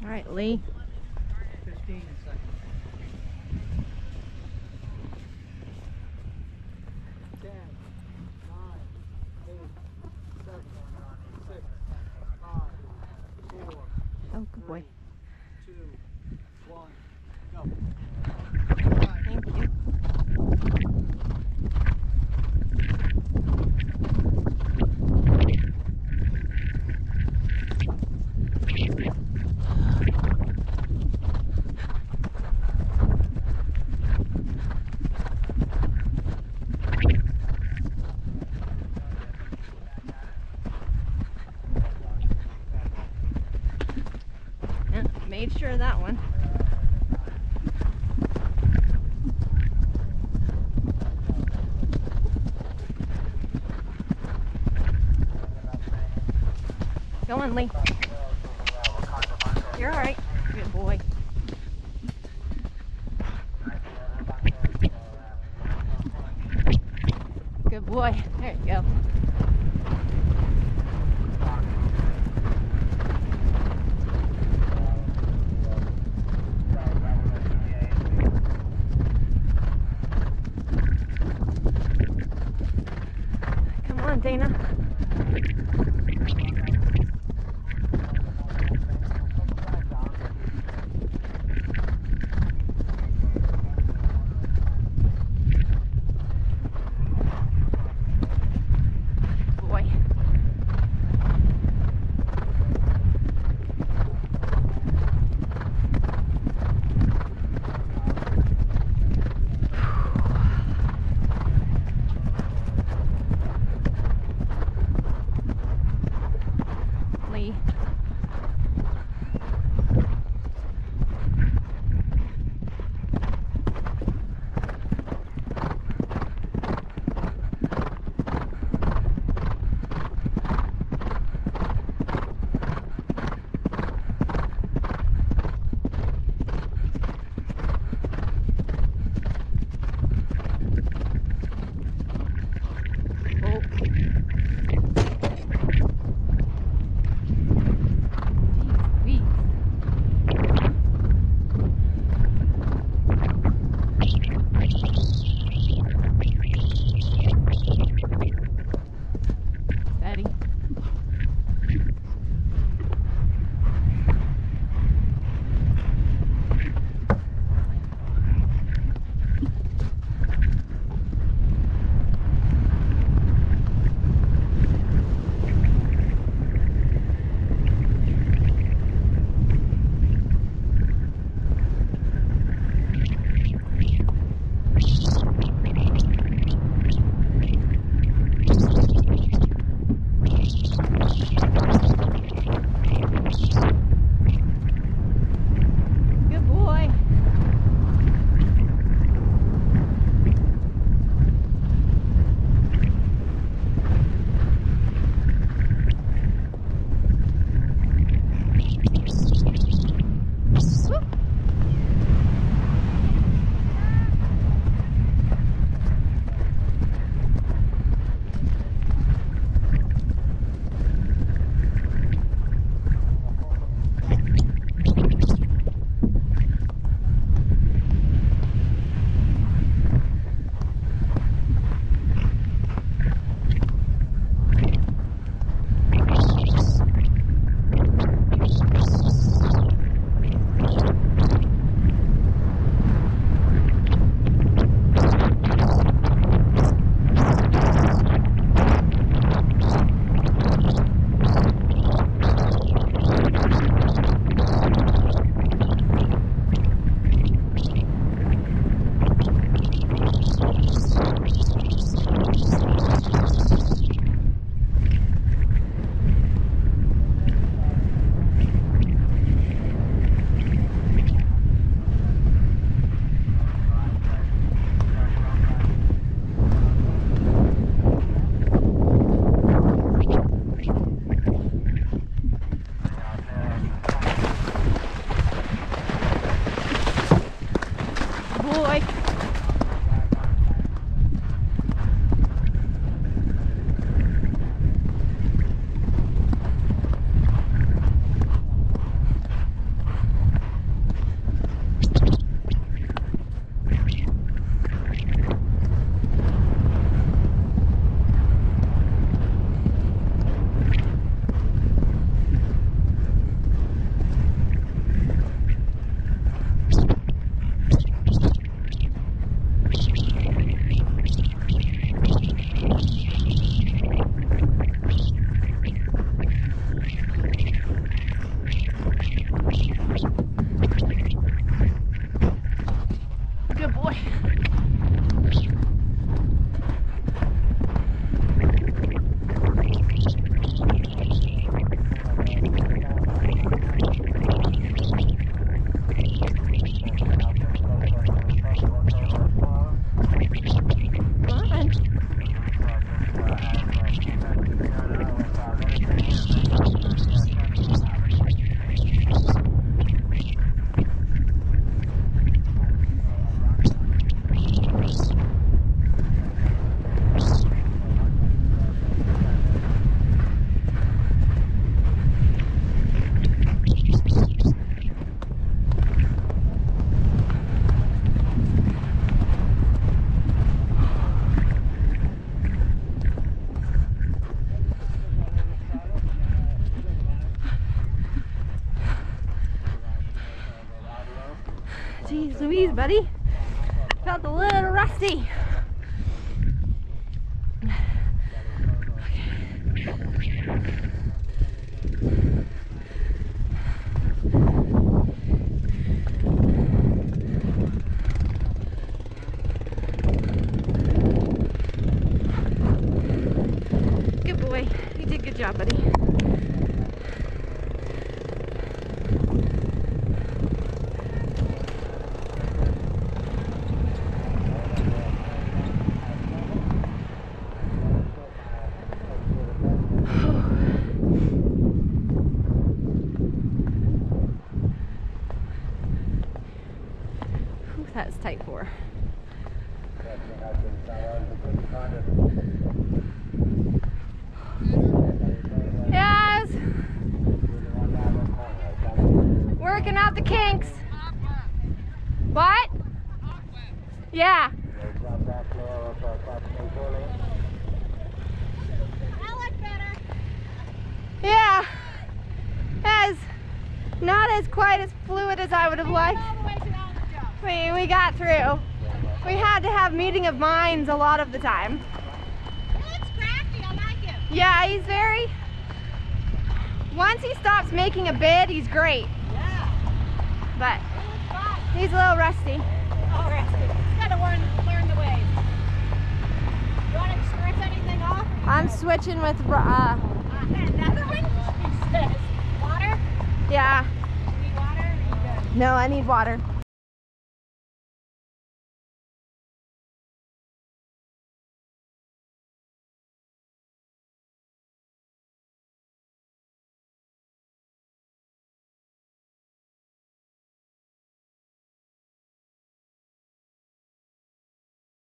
All right, Lee. 15 seconds. 10, 9, 8, 7, 6, 5, 4, Oh, good boy. 2, 1, go. Thank you. Yeah, made sure of that one. Go on, Lee. You're all right. Good boy. Good boy. There you go. Come on, Dana. Jeez Louise, buddy. Felt a little rusty. Good boy. You did a good job, buddy. That's tight for. Yes. Working out the kinks. What? Yeah. Yeah. As not as quite as fluid as I would have liked. We got through. We had to have meeting of minds a lot of the time. He looks crafty, I like him. Yeah, he's very... Once he stops making a bid, he's great. Yeah. But He looks fun. he's a little rusty. Oh, rusty. He's got to learn the ways. You want to scratch anything off? I'm switching with... Another one? He says. Water? yeah. You need water? Or you good? No, I need water.